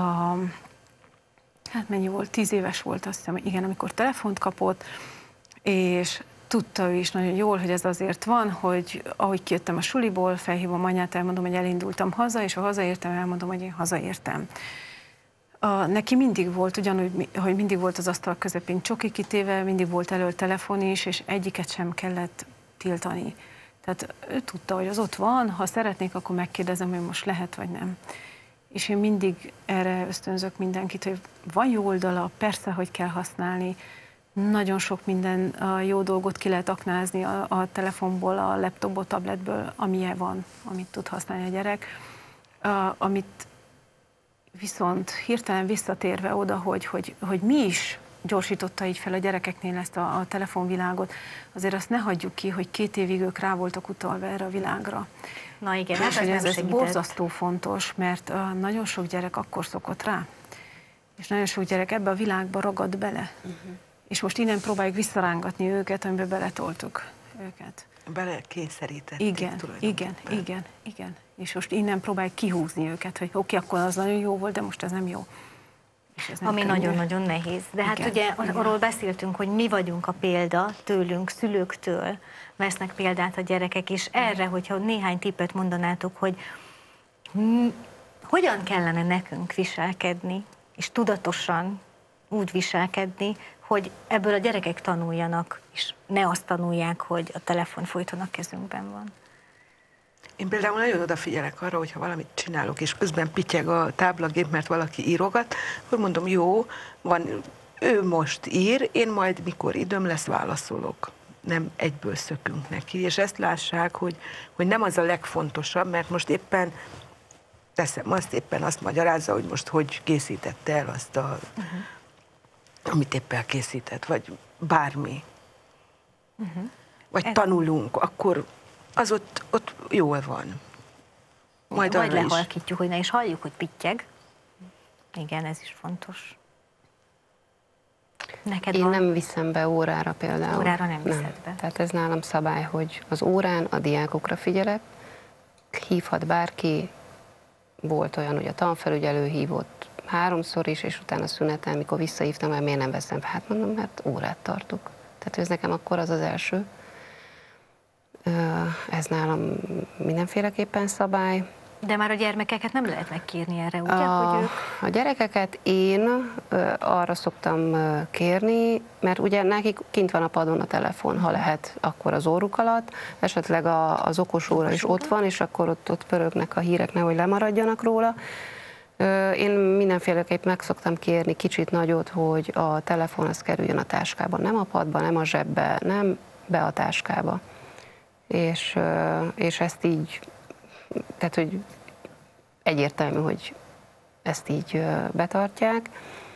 hát mennyi volt, tíz éves volt, azt hiszem, igen, amikor telefont kapott, és tudta ő is nagyon jól, hogy ez azért van, hogy ahogy kijöttem a suliból, felhívom anyát, elmondom, hogy elindultam haza, és ha hazaértem, elmondom, hogy én hazaértem. Uh, neki mindig volt, ugyanúgy, hogy mindig volt az asztal közepén csoki kitéve, mindig volt elől telefon is, és egyiket sem kellett tiltani. Tehát ő tudta, hogy az ott van, ha szeretnék, akkor megkérdezem, hogy most lehet, vagy nem. És én mindig erre ösztönzök mindenkit, hogy van jó oldala, persze, hogy kell használni. Nagyon sok minden a jó dolgot ki lehet aknázni a, a telefonból, a laptopból, tabletből, amilyen van, amit tud használni a gyerek. A, amit viszont hirtelen visszatérve oda, hogy, hogy, hogy mi is gyorsította így fel a gyerekeknél ezt a, a telefonvilágot, azért azt ne hagyjuk ki, hogy két évig ők rá voltak utalva erre a világra. Na igen, és hogy ez, ez borzasztó fontos, mert uh, nagyon sok gyerek akkor szokott rá, és nagyon sok gyerek ebbe a világba ragad bele. Uh-huh. És most innen próbáljuk visszarángatni őket, amiben beletoltuk őket. Bele kényszerítették. Igen, igen, igen, igen, és most innen próbálj kihúzni őket, hogy oké, okay, akkor az nagyon jó volt, de most ez nem jó. Ez ami nagyon-nagyon nehéz. De hát igen, ugye igen. arról beszéltünk, hogy mi vagyunk a példa tőlünk, szülőktől vesznek példát a gyerekek, és erre, hogyha néhány tippet mondanátok, hogy hogyan kellene nekünk viselkedni, és tudatosan úgy viselkedni, hogy ebből a gyerekek tanuljanak, és ne azt tanulják, hogy a telefon folyton a kezünkben van. Én például nagyon odafigyelek arra, hogyha valamit csinálok, és közben pittyeg a táblagép, mert valaki írogat, akkor mondom, jó, van, ő most ír, én majd mikor időm lesz, válaszolok. Nem egyből szökünk neki, és ezt lássák, hogy, hogy nem az a legfontosabb, mert most éppen teszem azt, éppen azt magyarázza, hogy most hogy készítette el azt, a, uh-huh. amit éppen készített, vagy bármi. Uh-huh. Vagy Ez tanulunk, akkor az ott, ott jól van. Majd vagy lehalkítjuk, hogy ne is halljuk, hogy pittyeg. Igen, ez is fontos. Neked Én van? nem viszem be órára például. Órára nem viszed nem. be. Tehát ez nálam szabály, hogy az órán a diákokra figyelek, hívhat bárki, volt olyan, hogy a tanfelügyelő hívott háromszor is, és utána szüneten, mikor visszahívtam, mert miért nem veszem? Hát mondom, mert órát tartok. Tehát ez nekem akkor az az első. Ez nálam mindenféleképpen szabály. De már a gyermekeket nem lehet megkérni erre, ugye? A, hogy ők... a gyerekeket én arra szoktam kérni, mert ugye nekik kint van a padon a telefon, ha lehet, akkor az óruk alatt, esetleg a, az okos óra is ott van, és akkor ott, ott pörögnek a hírek, nehogy lemaradjanak róla. Én mindenféleképp meg szoktam kérni kicsit nagyot, hogy a telefon az kerüljön a táskába, nem a padba, nem a zsebbe, nem be a táskába. És, és ezt így, tehát hogy egyértelmű, hogy ezt így betartják.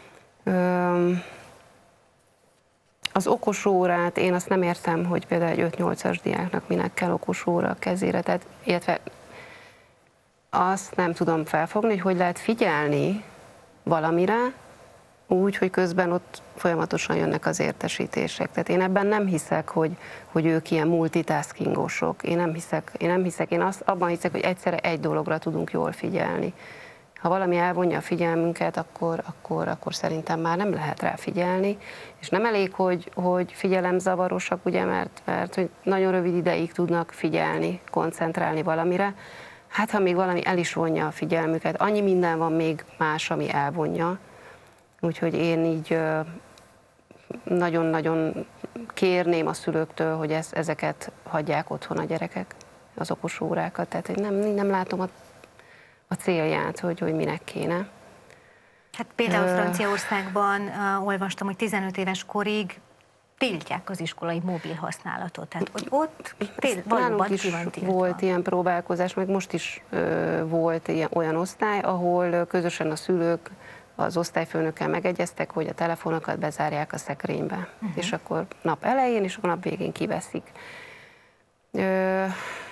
Az okos órát, én azt nem értem, hogy például egy öt-nyolcas diáknak minek kell okos óra a kezére, tehát illetve azt nem tudom felfogni, hogy hogy lehet figyelni valamire, úgy, hogy közben ott folyamatosan jönnek az értesítések. Tehát én ebben nem hiszek, hogy, hogy ők ilyen multitaskingosok. Én nem hiszek, én nem hiszek, én azt, abban hiszek, hogy egyszerre egy dologra tudunk jól figyelni. Ha valami elvonja a figyelmünket, akkor, akkor, akkor szerintem már nem lehet rá figyelni. És nem elég, hogy, hogy figyelemzavarosak, ugye, mert, mert hogy nagyon rövid ideig tudnak figyelni, koncentrálni valamire. Hát ha még valami el is vonja a figyelmüket, annyi minden van még más, ami elvonja. Úgyhogy én így nagyon-nagyon kérném a szülőktől, hogy ez, ezeket hagyják otthon a gyerekek, az okos órákat. Tehát én nem, nem látom a, a célját, hogy, hogy minek kéne. Hát például Franciaországban uh, olvastam, hogy tizenöt éves korig tiltják az iskolai mobil használatot. Tehát hogy ott tél, valóban is ki van tiltva. Volt ilyen próbálkozás, meg most is uh, volt ilyen, olyan osztály, ahol közösen a szülők az osztályfőnökkel megegyeztek, hogy a telefonokat bezárják a szekrénybe, uh-huh. és akkor nap elején és a nap végén kiveszik. Ö,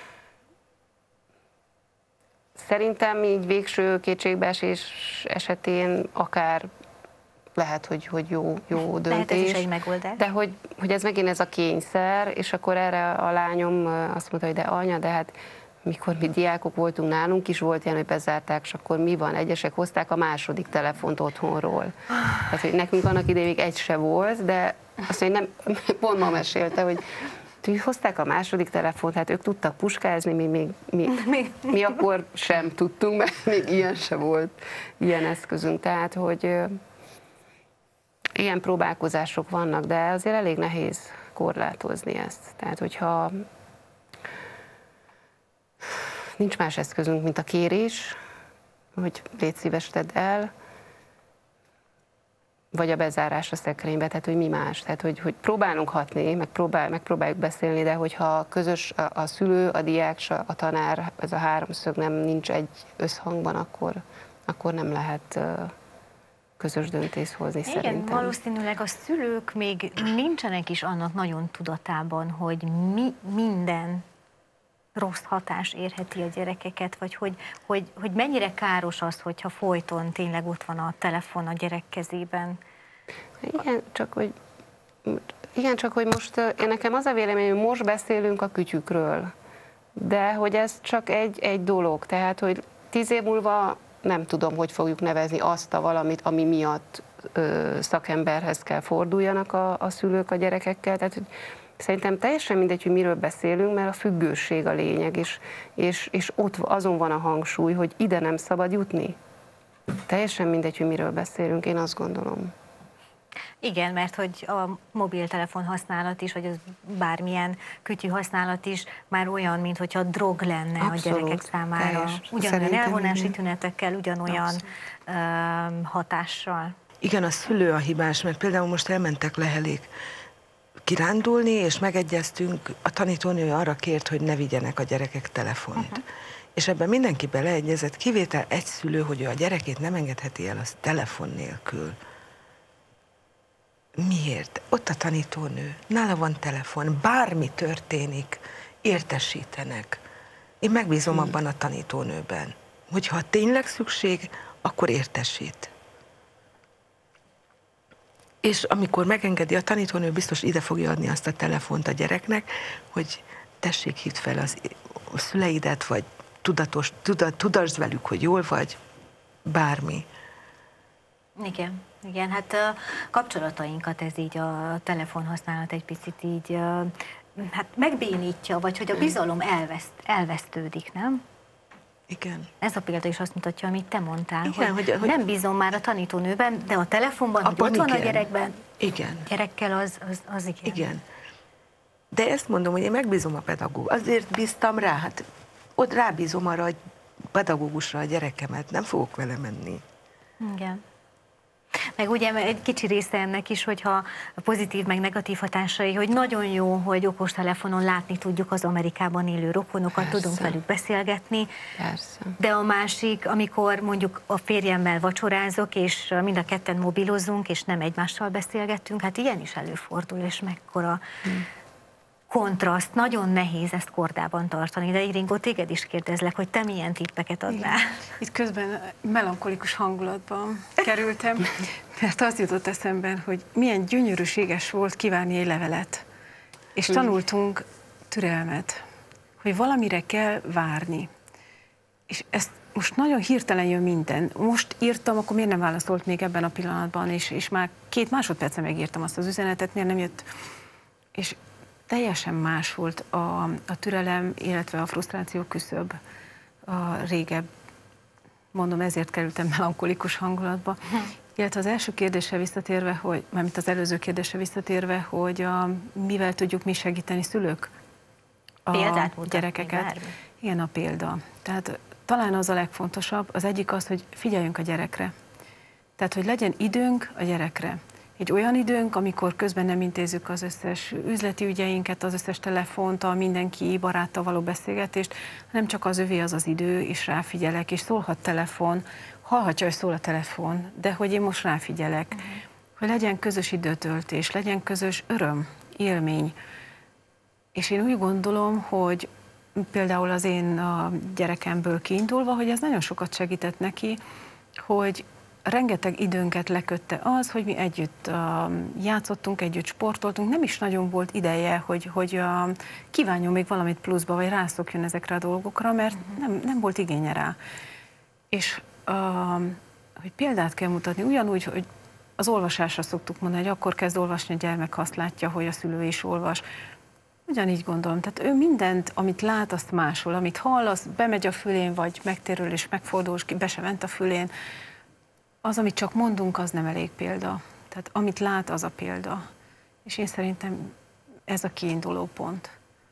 szerintem így végső kétségbeesés esetén akár lehet, hogy, hogy jó, jó döntés. Lehet ez is egy megoldás. De hogy, hogy ez megint ez a kényszer, és akkor erre a lányom azt mondta, hogy de anya, de hát mikor mi diákok voltunk, nálunk is volt ilyen, hogy bezárták, és akkor mi van? Egyesek hozták a második telefont otthonról. Tehát, hogy nekünk annak idején még egy se volt, de azt mondja, nem, pont ma mesélte, hogy hozták a második telefont, hát ők tudtak puskázni, mi, még, mi, mi akkor sem tudtunk, mert még ilyen se volt, ilyen eszközünk. Tehát, hogy ilyen próbálkozások vannak, de azért elég nehéz korlátozni ezt. Tehát, hogyha nincs más eszközünk, mint a kérés, hogy légy szíves, tedd el, vagy a bezárás a szekrénybe, tehát hogy mi más. Tehát, hogy, hogy próbálunk hatni, meg próbál, megpróbáljuk beszélni, de hogyha közös a, a szülő, a diák, a tanár, ez a háromszög nem nincs egy összhangban, akkor, akkor nem lehet közös döntést hozni. Igen, szerintem. Valószínűleg a szülők még nincsenek is annak nagyon tudatában, hogy mi minden rossz hatás érheti a gyerekeket, vagy hogy, hogy, hogy mennyire káros az, hogyha folyton tényleg ott van a telefon a gyerek kezében. Igen, csak hogy, igen, csak hogy most én nekem az a véleményem, hogy most beszélünk a kütyükről. de hogy ez csak egy, egy dolog, tehát hogy tíz év múlva nem tudom, hogy fogjuk nevezni azt a valamit, ami miatt ö, szakemberhez kell forduljanak a, a szülők a gyerekekkel, tehát hogy szerintem teljesen mindegy, hogy miről beszélünk, mert a függőség a lényeg, és, és, és ott azon van a hangsúly, hogy ide nem szabad jutni. Teljesen mindegy, hogy miről beszélünk, én azt gondolom. Igen, mert hogy a mobiltelefon használat is, vagy az bármilyen kütyű használat is már olyan, mint hogyha drog lenne. Abszolút, a gyerekek számára. Teljes. Ugyanolyan elvonási tünetekkel, ugyanolyan um, hatással. Igen, a szülő a hibás, mert például most elmentek Lehelék kirándulni, és megegyeztünk, a tanítónő arra kért, hogy ne vigyenek a gyerekek telefont. Uh-huh. És ebben mindenki beleegyezett, kivétel egy szülő, hogy ő a gyerekét nem engedheti el az telefon nélkül. Miért? Ott a tanítónő, nála van telefon, bármi történik, értesítenek. Én megbízom hmm. abban a tanítónőben, hogyha tényleg szükség, akkor értesít. És amikor megengedi a tanítónő, biztos ide fogja adni azt a telefont a gyereknek, hogy tessék, hidd fel az, a szüleidet, vagy tudatos, tudat, tudasd velük, hogy jól vagy, bármi. Igen. Igen, hát a kapcsolatainkat ez így a telefonhasználat egy picit így hát megbénítja, vagy hogy a bizalom elveszt, elvesztődik, nem? Igen. Ez a példa is azt mutatja, amit te mondtál, igen, hogy, hogy nem bízom már a tanítónőben, de a telefonban, hogy ott van igen. a gyerekben, igen. gyerekkel az, az, az igen. Igen. De ezt mondom, hogy én megbízom a pedagógus. Azért bíztam rá, hát ott rábízom arra a pedagógusra a gyerekemet, nem fogok vele menni. Igen. Meg ugye egy kicsi része ennek is, hogyha pozitív meg negatív hatásai, hogy nagyon jó, hogy okostelefonon látni tudjuk az Amerikában élő rokonokat, persze. tudunk velük beszélgetni. Persze. De a másik, amikor mondjuk a férjemmel vacsorázok, és mind a ketten mobilozunk, és nem egymással beszélgettünk, hát ilyen is előfordul, és mekkora hmm. kontraszt, nagyon nehéz ezt kordában tartani, de Iringó, téged is kérdezlek, hogy te milyen tippeket adnál. Igen. Itt közben melankolikus hangulatban kerültem, mert az jutott eszemben, hogy milyen gyönyörűséges volt kívánni egy levelet. És tanultunk türelmet, hogy valamire kell várni. És ezt most nagyon hirtelen jön minden. Most írtam, akkor miért nem válaszolt még ebben a pillanatban, és, és már két másodperce megírtam azt az üzenetet, miért nem jött. És teljesen más volt a, a türelem, illetve a frusztráció küszöb a régebb. Mondom, ezért kerültem melankolikus hangulatba. Hm. Illetve az első kérdésre visszatérve, hogy, mármint az előző kérdésre visszatérve, hogy a, mivel tudjuk mi segíteni szülők a Példát gyerekeket. Bármi. Igen, a példa. Tehát talán az a legfontosabb, az egyik az, hogy figyeljünk a gyerekre. Tehát, hogy legyen időnk a gyerekre. Egy olyan időnk, amikor közben nem intézzük az összes üzleti ügyeinket, az összes telefont, a mindenki baráttal való beszélgetést, hanem csak az övé az az idő, és ráfigyelek, és szólhat telefon, hallhatja, hogy szól a telefon, de hogy én most ráfigyelek, uh-huh. hogy legyen közös időtöltés, legyen közös öröm, élmény. És én úgy gondolom, hogy például az én a gyerekemből kiindulva, hogy ez nagyon sokat segített neki, hogy rengeteg időnket lekötte az, hogy mi együtt uh, játszottunk, együtt sportoltunk, nem is nagyon volt ideje, hogy, hogy uh, kívánjon még valamit pluszba, vagy rászokjon ezekre a dolgokra, mert nem, nem volt igénye rá. És uh, hogy példát kell mutatni, ugyanúgy, hogy az olvasásra szoktuk mondani, hogy akkor kezd olvasni a gyermek, ha azt látja, hogy a szülő is olvas. Ugyanígy gondolom, tehát ő mindent, amit lát, azt máshol, amit hall, az bemegy a fülén, vagy megtérül és megfordul, és be sem ment a fülén. Az, amit csak mondunk, az nem elég példa. Tehát amit lát, az a példa. És én szerintem ez a kiinduló pont.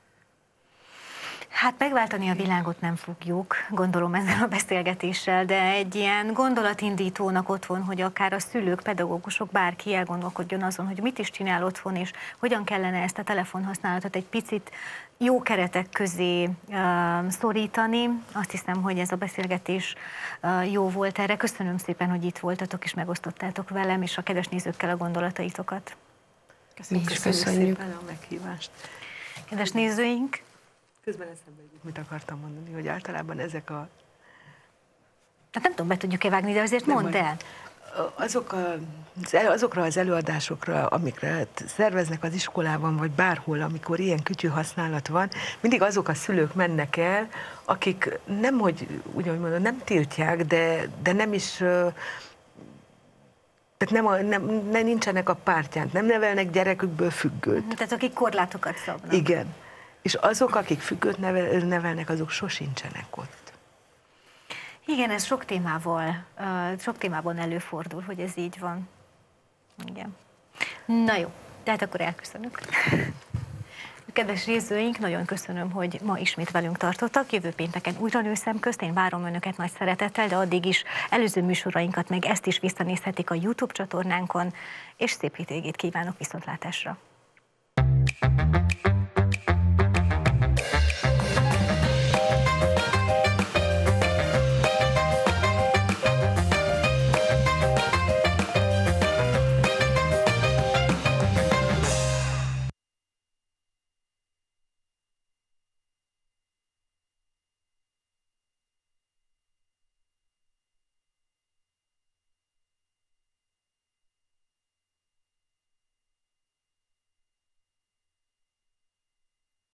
Hát megváltani a világot nem fogjuk, gondolom ezzel a beszélgetéssel, de egy ilyen gondolatindítónak otthon, hogy akár a szülők, pedagógusok, bárki elgondolkodjon azon, hogy mit is csinál otthon, és hogyan kellene ezt a telefonhasználatot egy picit jó keretek közé uh, szorítani. Azt hiszem, hogy ez a beszélgetés uh, jó volt erre. Köszönöm szépen, hogy itt voltatok, és megosztottátok velem, és a kedves nézőkkel a gondolataitokat. Köszönjük, Mi is köszönjük szépen a meghívást. Kedves nézőink! Közben eszembe jutott, mit akartam mondani, hogy általában ezek a... Hát nem tudom, be tudjuk-e vágni, de azért mondd el. azok a, azokra az előadásokra, amikre szerveznek az iskolában, vagy bárhol, amikor ilyen kütyű használat van, mindig azok a szülők mennek el, akik nem, hogy úgy mondom, nem tiltják, de, de nem is, tehát nem, a, nem, nem nincsenek a pártján, nem nevelnek gyerekükből függőt. Tehát akik korlátokat szabnak. Igen. És azok, akik függőt nevel, nevelnek, azok sosincsenek ott. Igen, ez sok témával, sok témában előfordul, hogy ez így van. Igen. Na jó, tehát akkor elköszönök. Kedves nézőink, nagyon köszönöm, hogy ma ismét velünk tartottak. Jövő pénteken újra Nőszem közt, én várom önöket nagy szeretettel, de addig is előző műsorainkat meg ezt is visszanézhetik a YouTube csatornánkon, és szép hétvégét kívánok, viszontlátásra!